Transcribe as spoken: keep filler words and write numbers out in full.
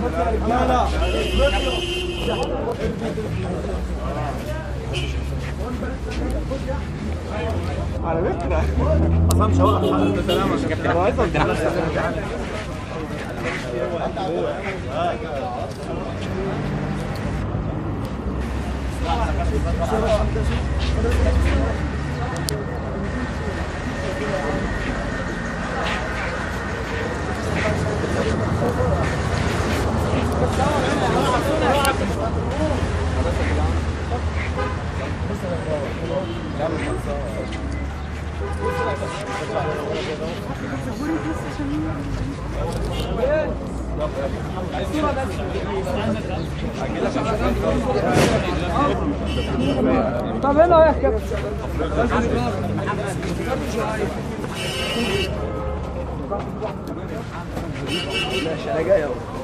لا لا على فكرة أصلا مش هقول لك سلامة يا كابتن. هو عايز أرجع طب هنا يا كابتن. ماشي انا جاي اهو.